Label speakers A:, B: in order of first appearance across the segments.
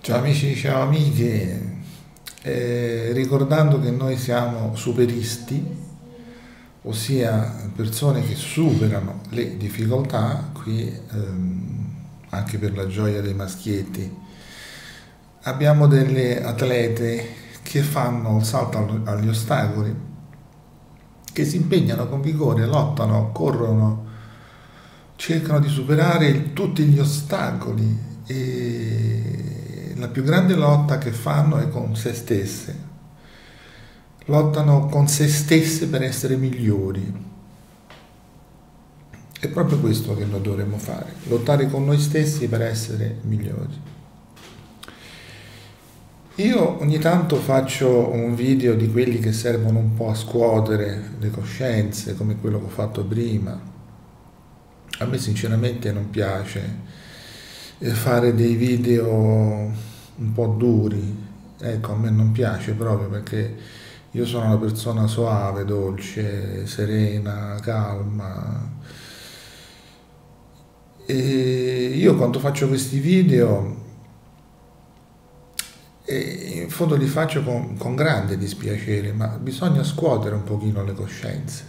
A: Ciao amici, ciao amiche. Ricordando che noi siamo superisti, ossia persone che superano le difficoltà, qui anche per la gioia dei maschietti, abbiamo delle atlete che fanno il salto agli ostacoli, che si impegnano con vigore, lottano, corrono, cercano di superare tutti gli ostacoli e la più grande lotta che fanno è con se stesse. Lottano con se stesse per essere migliori. È proprio questo che noi dovremmo fare, lottare con noi stessi per essere migliori. Io ogni tanto faccio un video di quelli che servono un po' a scuotere le coscienze, come quello che ho fatto prima. A me sinceramente non piace fare dei video un po' duri, ecco, a me non piace proprio perché io sono una persona soave, dolce, serena, calma. E io quando faccio questi video, in fondo li faccio con grande dispiacere, ma bisogna scuotere un pochino le coscienze.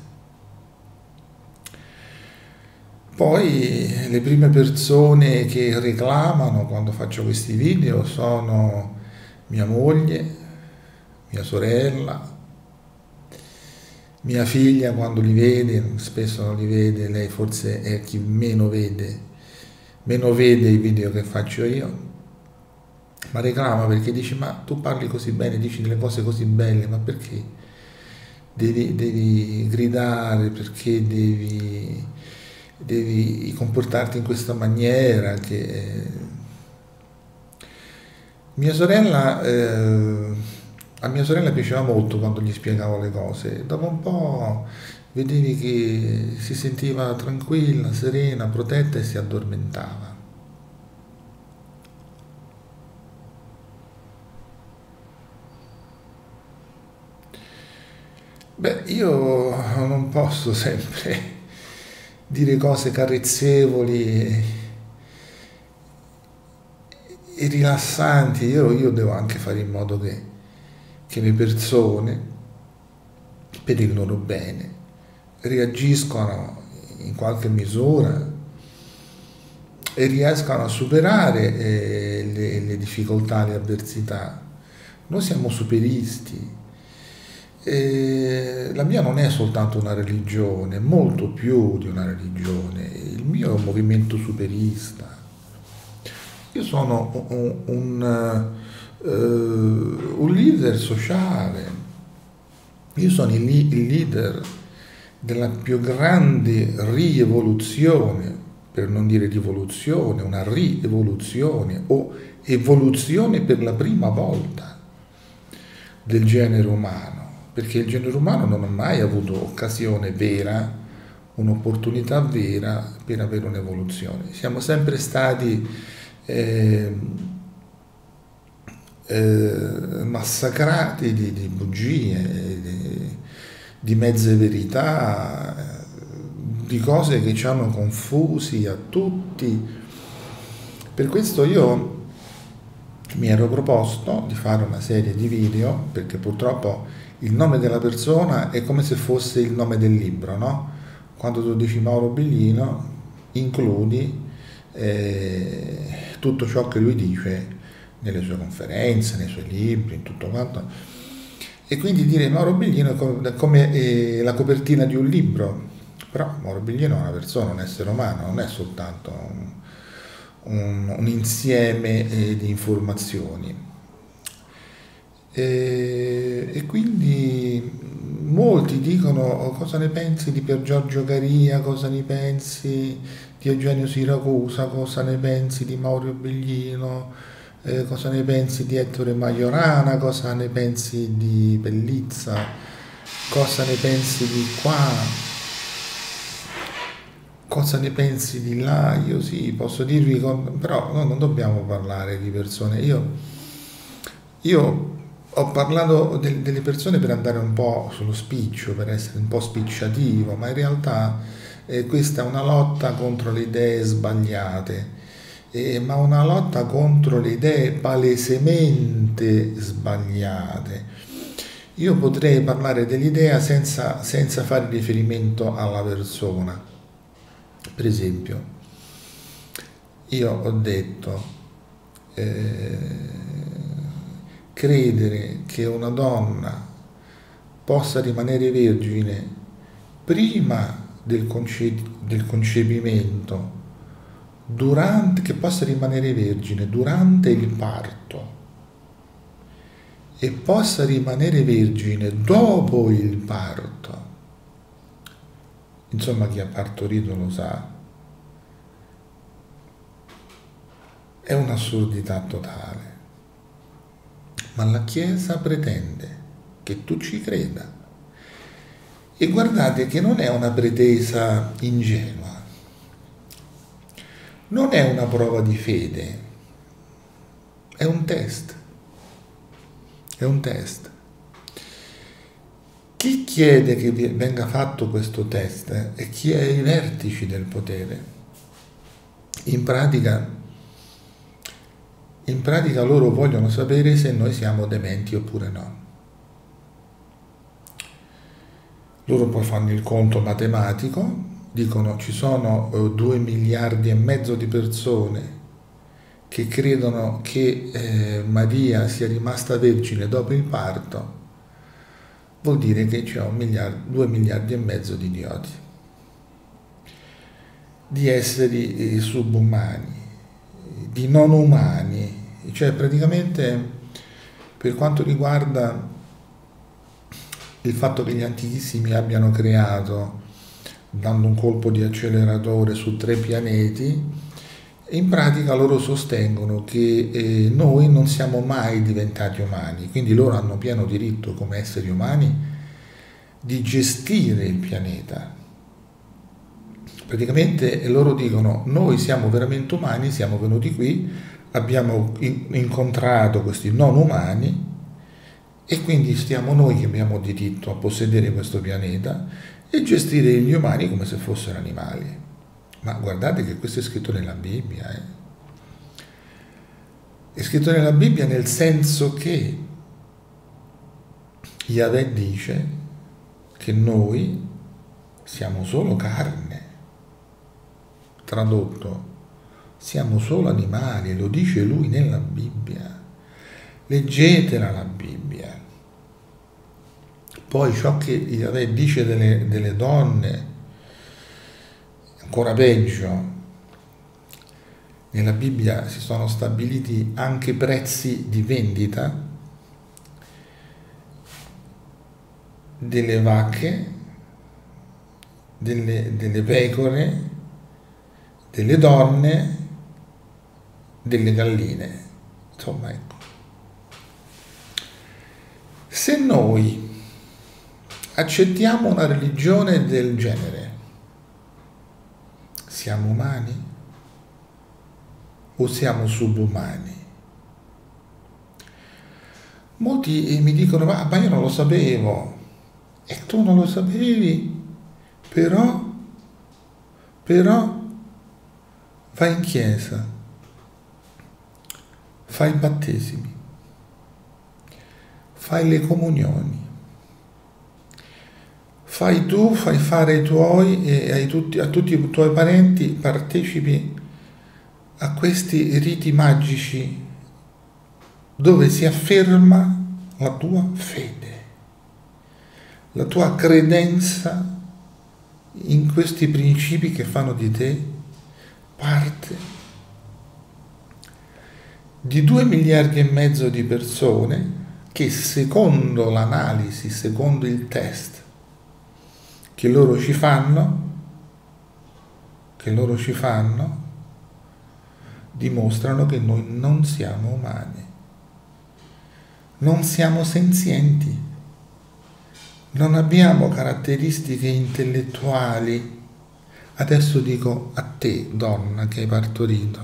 A: Poi le prime persone che reclamano quando faccio questi video sono mia moglie, mia sorella, mia figlia quando li vede, spesso non li vede, lei forse è chi meno vede i video che faccio io, ma reclama perché dice ma tu parli così bene, dici delle cose così belle, ma perché devi gridare, perché devi comportarti in questa maniera mia sorella, a mia sorella piaceva molto quando gli spiegavo le cose, dopo un po' vedevi che si sentiva tranquilla, serena, protetta e si addormentava. Beh, io non posso sempre dire cose carezzevoli e rilassanti, io devo anche fare in modo che le persone, per il loro bene, reagiscono in qualche misura e riescano a superare le difficoltà, le avversità. Noi siamo superisti. La mia non è soltanto una religione, è molto più di una religione. Il mio è un movimento superista. Io sono un leader sociale, io sono il leader della più grande rievoluzione, per non dire rivoluzione, una rievoluzione o evoluzione per la prima volta del genere umano, perché il genere umano non ha mai avuto occasione vera, un'opportunità vera per avere un'evoluzione. Siamo sempre stati massacrati di bugie, di mezze verità, di cose che ci hanno confusi a tutti. Per questo io mi ero proposto di fare una serie di video, perché purtroppo il nome della persona è come se fosse il nome del libro, no? Quando tu dici Mauro Biglino, includi tutto ciò che lui dice nelle sue conferenze, nei suoi libri, in tutto quanto. E quindi dire Mauro Biglino è come la copertina di un libro, però Mauro Biglino è una persona, un essere umano, non è soltanto un insieme di informazioni. E quindi molti dicono cosa ne pensi di Pier Giorgio Caria, cosa ne pensi di Eugenio Siracusa, cosa ne pensi di Mauro Biglino, cosa ne pensi di Ettore Majorana, cosa ne pensi di Pellizza, cosa ne pensi di qua, cosa ne pensi di là. Io sì, posso dirvi, però no, non dobbiamo parlare di persone. Io ho parlato delle persone per andare un po' sullo spiccio, per essere un po' spicciativo, ma in realtà questa è una lotta contro le idee sbagliate ma una lotta contro le idee palesemente sbagliate. Io potrei parlare dell'idea senza fare riferimento alla persona. Per esempio, io ho detto, credere che una donna possa rimanere vergine prima del concepimento, che possa rimanere vergine durante il parto e possa rimanere vergine dopo il parto. Insomma, chi ha partorito lo sa. È un'assurdità totale. Ma la Chiesa pretende che tu ci creda. E guardate che non è una pretesa ingenua. Non è una prova di fede, è un test. È un test. Chi chiede che venga fatto questo test è chi è ai vertici del potere. In pratica loro vogliono sapere se noi siamo dementi oppure no. Loro poi fanno il conto matematico, dicono ci sono 2 miliardi e mezzo di persone che credono che Maria sia rimasta vergine dopo il parto, vuol dire che c'è 2 miliardi e mezzo di idioti, di esseri subumani, di non umani. Cioè praticamente, per quanto riguarda il fatto che gli antichissimi abbiano creato, dando un colpo di acceleratore su 3 pianeti, in pratica loro sostengono che noi non siamo mai diventati umani, quindi loro hanno pieno diritto come esseri umani di gestire il pianeta. Praticamente loro dicono: noi siamo veramente umani, siamo venuti qui, abbiamo incontrato questi non umani e quindi stiamo noi che abbiamo diritto a possedere questo pianeta e gestire gli umani come se fossero animali. Ma guardate che questo è scritto nella Bibbia. È scritto nella Bibbia nel senso che Yahweh dice che noi siamo solo carne. Tradotto, siamo solo animali, lo dice lui nella Bibbia. Leggetela la Bibbia. Poi ciò che Yahweh dice delle donne, ancora peggio, nella Bibbia si sono stabiliti anche prezzi di vendita delle vacche, delle pecore, delle donne, delle galline. Insomma, ecco. Se noi accettiamo una religione del genere, siamo umani o siamo subumani? Molti mi dicono: ma io non lo sapevo. E tu non lo sapevi, però vai in chiesa, fai i battesimi, fai le comunioni, fai fare ai tuoi e a tutti i tuoi parenti, partecipi a questi riti magici dove si afferma la tua fede, la tua credenza in questi principi che fanno di te parte di 2 miliardi e mezzo di persone che, secondo l'analisi, secondo il test che loro ci fanno, dimostrano che noi non siamo umani, non siamo senzienti, non abbiamo caratteristiche intellettuali. Adesso dico a te, donna, che hai partorito,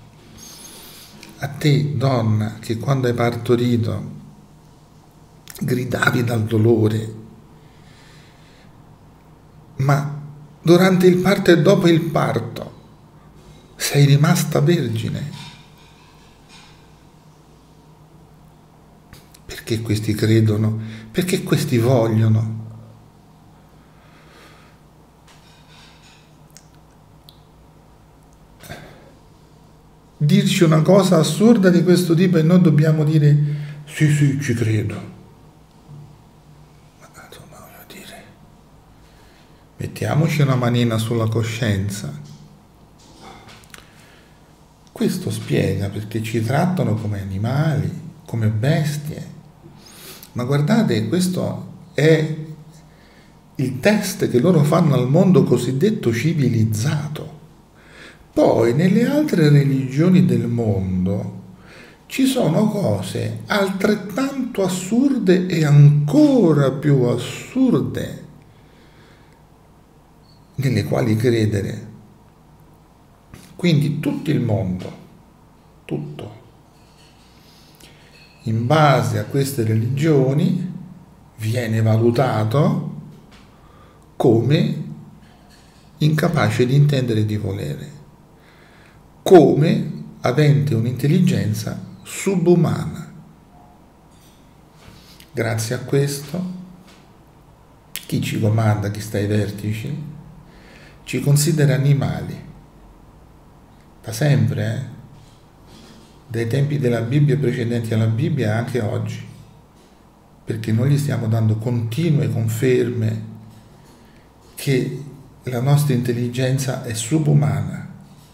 A: a te, donna, che quando hai partorito gridavi dal dolore, ma durante il parto e dopo il parto sei rimasta vergine. Perché questi credono? Perché questi vogliono? Dirci una cosa assurda di questo tipo e noi dobbiamo dire sì, sì, ci credo. Ma insomma, voglio dire, mettiamoci una manina sulla coscienza. Questo spiega perché ci trattano come animali, come bestie. Ma guardate, questo è il test che loro fanno al mondo cosiddetto civilizzato. Poi nelle altre religioni del mondo ci sono cose altrettanto assurde e ancora più assurde nelle quali credere. Quindi tutto il mondo, tutto, in base a queste religioni viene valutato come incapace di intendere e di volere, come avente un'intelligenza subumana. Grazie a questo, chi ci comanda, chi sta ai vertici, ci considera animali. Da sempre, dai tempi della Bibbia e precedenti alla Bibbia, anche oggi, perché noi gli stiamo dando continue conferme che la nostra intelligenza è subumana.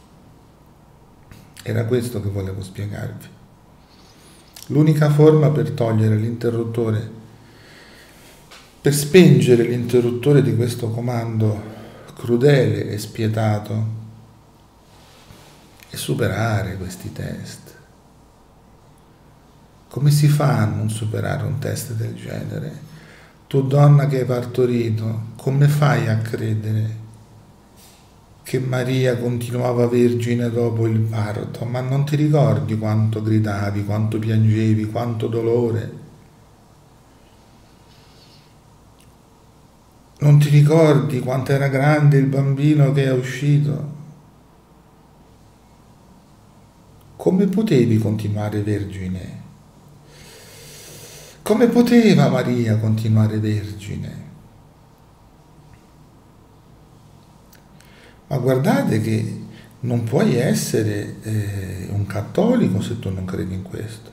A: Era questo che volevo spiegarvi. L'unica forma per togliere l'interruttore, per spengere l'interruttore di questo comando crudele e spietato, è superare questi test. Come si fa a non superare un test del genere? Tu donna che hai partorito, come fai a credere che Maria continuava vergine dopo il parto? Ma non ti ricordi quanto gridavi, quanto piangevi, quanto dolore? Non ti ricordi quanto era grande il bambino che è uscito? Come potevi continuare vergine? Come poteva Maria continuare vergine? Ma guardate che non puoi essere un cattolico se tu non credi in questo.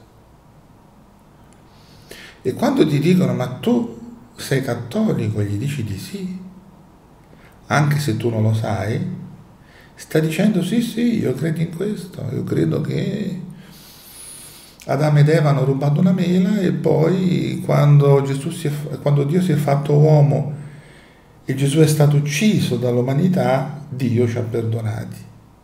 A: E quando ti dicono ma tu sei cattolico e gli dici di sì, anche se tu non lo sai, sta dicendo sì, sì, io credo in questo, io credo che Adamo ed Eva hanno rubato una mela e poi quando Dio si è fatto uomo e Gesù è stato ucciso dall'umanità, Dio ci ha perdonati.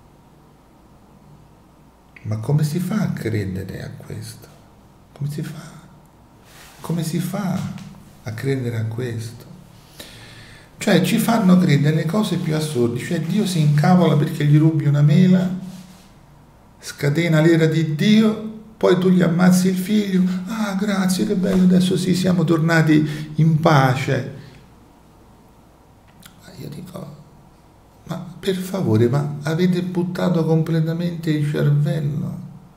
A: Ma come si fa a credere a questo? Come si fa? Come si fa a credere a questo? Cioè ci fanno credere le cose più assurde, cioè Dio si incavola perché gli rubi una mela, scatena l'ira di Dio, poi tu gli ammazzi il figlio, ah grazie, che bello, adesso sì, siamo tornati in pace. Io dico, ma per favore, ma avete buttato completamente il cervello?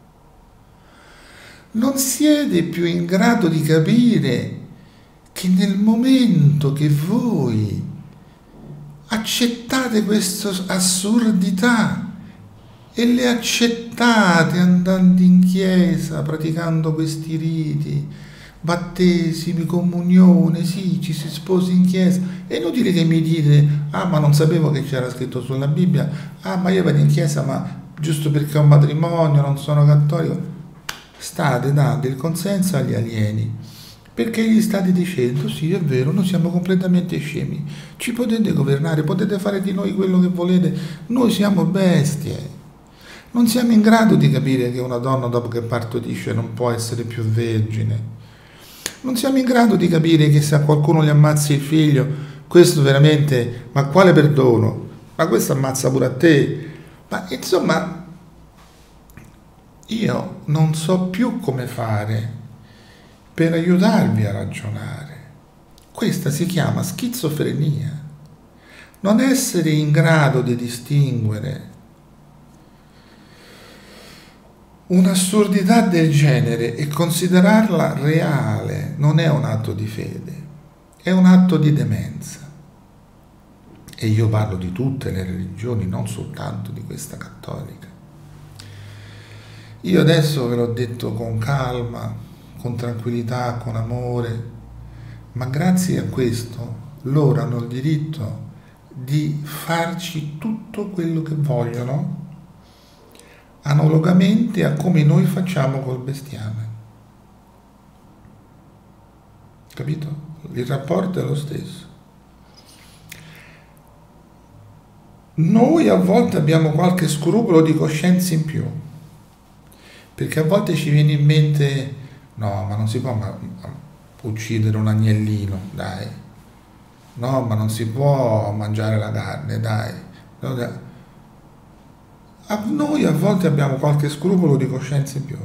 A: Non siete più in grado di capire che nel momento che voi accettate queste assurdità e le accettate andando in chiesa, praticando questi riti, battesimi, comunione, sì, ci si sposa in chiesa, è inutile che mi dite, ah ma non sapevo che c'era scritto sulla Bibbia, ah ma io vado in chiesa ma giusto perché ho un matrimonio, non sono cattolico. State dando il consenso agli alieni, perché gli state dicendo, sì è vero, noi siamo completamente scemi, ci potete governare, potete fare di noi quello che volete, noi siamo bestie. Non siamo in grado di capire che una donna dopo che partorisce non può essere più vergine. Non siamo in grado di capire che se a qualcuno gli ammazzi il figlio, questo veramente, ma quale perdono? Ma questo ammazza pure a te. Ma insomma, io non so più come fare per aiutarvi a ragionare. Questa si chiama schizofrenia. Non essere in grado di distinguere un'assurdità del genere e considerarla reale non è un atto di fede, è un atto di demenza. E io parlo di tutte le religioni, non soltanto di questa cattolica. Io adesso ve l'ho detto con calma, con tranquillità, con amore, ma grazie a questo loro hanno il diritto di farci tutto quello che vogliono, analogamente a come noi facciamo col bestiame. Capito? Il rapporto è lo stesso. Noi a volte abbiamo qualche scrupolo di coscienza in più, perché a volte ci viene in mente, no, ma non si può uccidere un agnellino, dai, no, ma non si può mangiare la carne, dai. Noi a volte abbiamo qualche scrupolo di coscienza in più.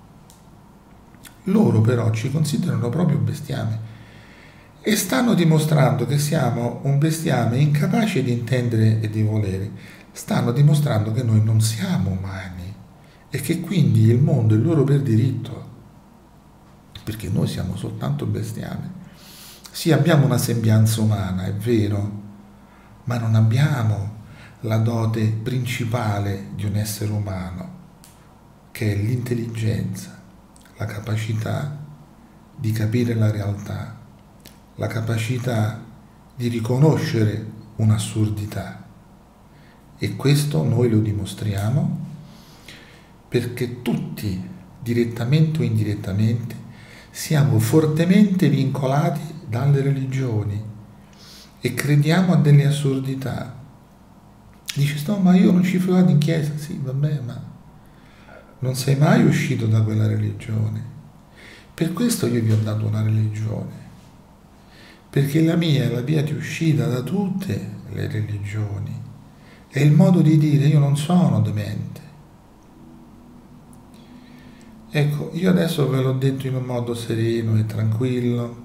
A: Loro però ci considerano proprio bestiame e stanno dimostrando che siamo un bestiame incapace di intendere e di volere. Stanno dimostrando che noi non siamo umani e che quindi il mondo è loro per diritto, perché noi siamo soltanto bestiame. Sì, abbiamo una sembianza umana, è vero, ma non abbiamo la dote principale di un essere umano, che è l'intelligenza, la capacità di capire la realtà, la capacità di riconoscere un'assurdità. E questo noi lo dimostriamo perché tutti, direttamente o indirettamente, siamo fortemente vincolati dalle religioni e crediamo a delle assurdità. Dici, no, ma io non ci vado in chiesa. Sì, vabbè, ma non sei mai uscito da quella religione. Per questo io vi ho dato una religione, perché la mia è la via di uscita da tutte le religioni. È il modo di dire, io non sono demente. Ecco, io adesso ve l'ho detto in un modo sereno e tranquillo.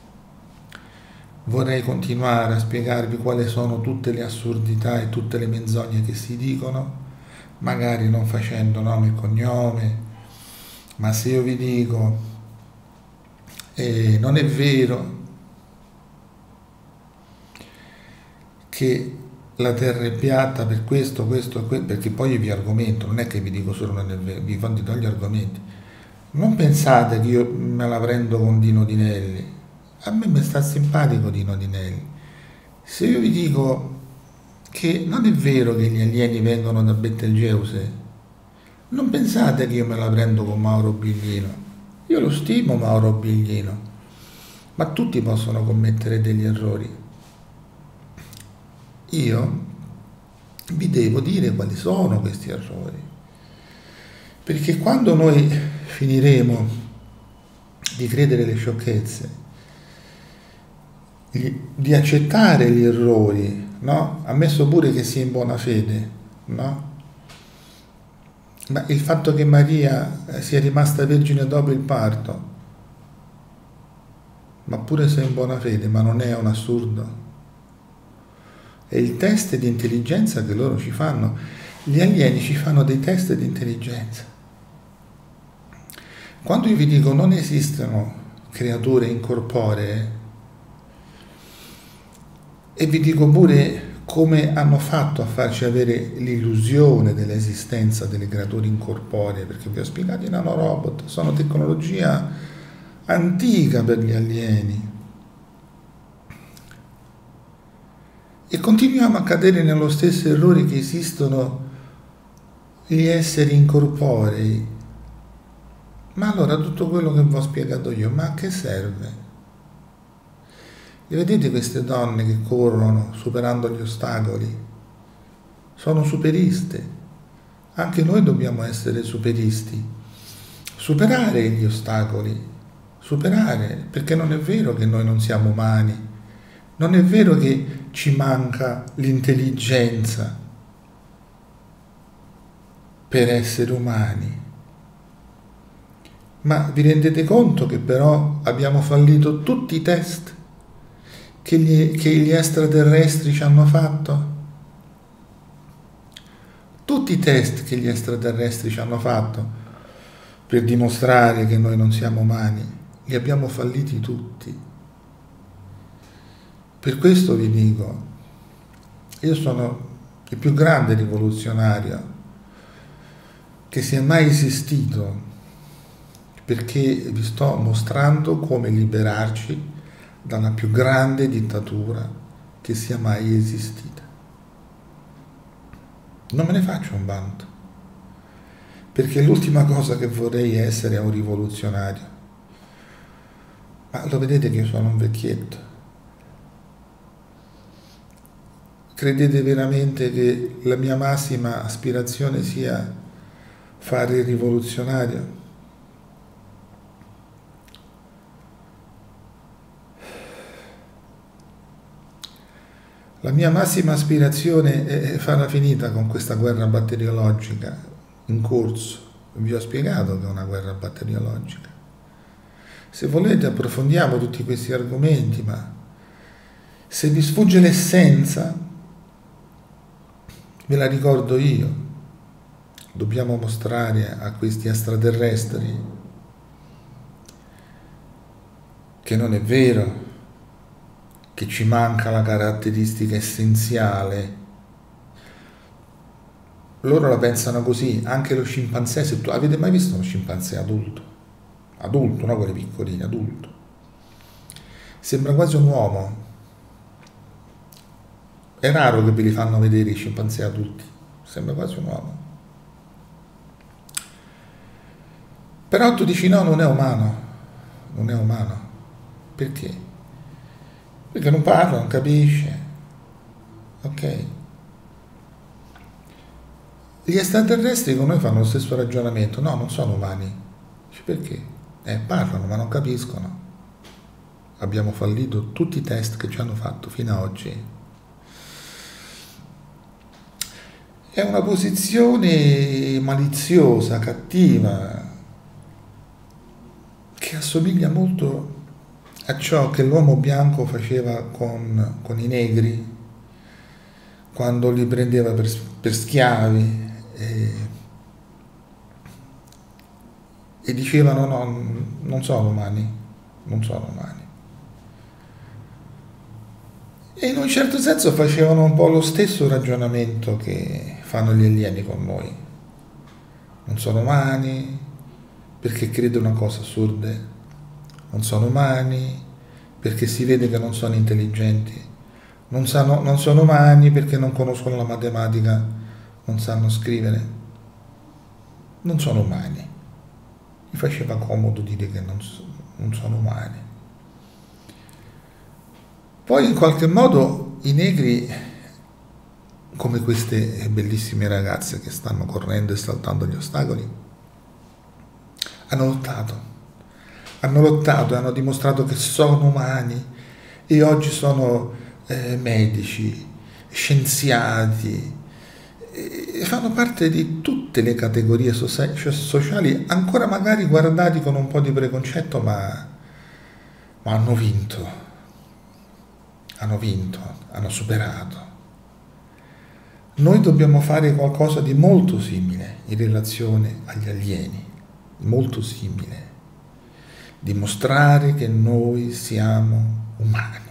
A: Vorrei continuare a spiegarvi quali sono tutte le assurdità e tutte le menzogne che si dicono, magari non facendo nome e cognome, ma se io vi dico non è vero che la terra è piatta per questo, perché poi io vi argomento, non è che vi dico solo non è vero, vi do gli argomenti. Non pensate che io me la prendo con Dino Dinelli. A me mi sta simpatico Dino Dinelli. Se io vi dico che non è vero che gli alieni vengono da Betelgeuse, non pensate che io me la prendo con Mauro Biglino. Io lo stimo Mauro Biglino, ma tutti possono commettere degli errori. Io vi devo dire quali sono questi errori, perché quando noi finiremo di credere le sciocchezze, di accettare gli errori, no? Ammesso pure che sia in buona fede, no? Ma il fatto che Maria sia rimasta vergine dopo il parto, ma pure se è in buona fede, ma non è un assurdo? È il test di intelligenza che loro ci fanno. Gli alieni ci fanno dei test di intelligenza. Quando io vi dico non esistono creature incorporee, e vi dico pure come hanno fatto a farci avere l'illusione dell'esistenza delle creature incorporee, perché vi ho spiegato i nanorobot, sono tecnologia antica per gli alieni. E continuiamo a cadere nello stesso errore che esistono gli esseri incorporei. Ma allora tutto quello che vi ho spiegato io, ma a che serve? E vedete queste donne che corrono superando gli ostacoli? Sono superiste. Anche noi dobbiamo essere superisti. Superare gli ostacoli. Superare, perché non è vero che noi non siamo umani. Non è vero che ci manca l'intelligenza per essere umani. Ma vi rendete conto che però abbiamo fallito tutti i test che gli extraterrestri ci hanno fatto? Tutti i test che gli extraterrestri ci hanno fatto. per dimostrare che noi non siamo umani, li abbiamo falliti tutti. Per questo vi dico, io sono il più grande rivoluzionario che sia mai esistito, perché vi sto mostrando come liberarci dalla più grande dittatura che sia mai esistita. Non me ne faccio un vanto, perché l'ultima cosa che vorrei essere è un rivoluzionario. Ma lo vedete che io sono un vecchietto. Credete veramente che la mia massima aspirazione sia fare il rivoluzionario? La mia massima aspirazione è farla finita con questa guerra batteriologica in corso. Vi ho spiegato che è una guerra batteriologica. Se volete approfondiamo tutti questi argomenti, ma se vi sfugge l'essenza, ve la ricordo io. Dobbiamo mostrare a questi extraterrestri che non è vero che ci manca la caratteristica essenziale. Loro la pensano così, anche lo scimpanzé. Se tu avete mai visto uno scimpanzé adulto? Adulto, no quelli piccolini, adulto. Sembra quasi un uomo. È raro che ve li fanno vedere i scimpanzé adulti, sembra quasi un uomo. Però tu dici no, non è umano, non è umano. Perché? Perché non parla, non capisce. Ok? Gli extraterrestri con noi fanno lo stesso ragionamento, no, non sono umani. Dici perché? Parlano ma non capiscono. Abbiamo fallito tutti i test che ci hanno fatto fino ad oggi. È una posizione maliziosa, cattiva, che assomiglia molto a ciò che l'uomo bianco faceva con i negri, quando li prendeva per schiavi e dicevano no, non sono umani, non sono umani. E in un certo senso facevano un po' lo stesso ragionamento che fanno gli alieni con noi. Non sono umani perché credono a cose assurde, non sono umani perché si vede che non sono intelligenti, non sono umani perché non conoscono la matematica, non sanno scrivere, non sono umani. Mi faceva comodo dire che non sono umani. Poi in qualche modo i negri, come queste bellissime ragazze che stanno correndo e saltando gli ostacoli, hanno lottato e hanno dimostrato che sono umani e oggi sono medici, scienziati, e fanno parte di tutte le categorie sociali, ancora magari guardati con un po' di preconcetto, ma hanno vinto. Hanno superato. Noi dobbiamo fare qualcosa di molto simile in relazione agli alieni, molto simile, dimostrare che noi siamo umani,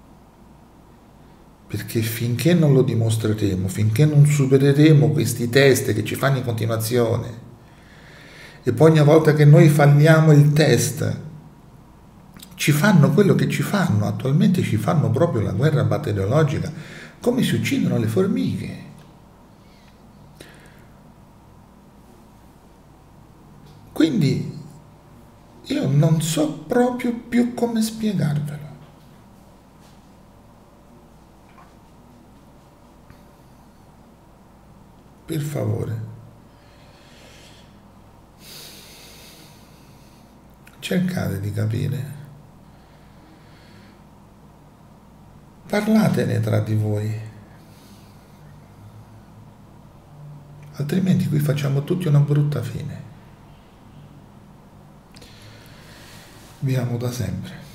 A: perché finché non lo dimostreremo, finché non supereremo questi test che ci fanno in continuazione, e poi ogni volta che noi falliamo il test, ci fanno quello che ci fanno, attualmente ci fanno proprio la guerra batteriologica, come si uccidono le formiche. Quindi io non so proprio più come spiegarvelo. Per favore, cercate di capire. Parlatene tra di voi, altrimenti qui facciamo tutti una brutta fine. Vi amo da sempre.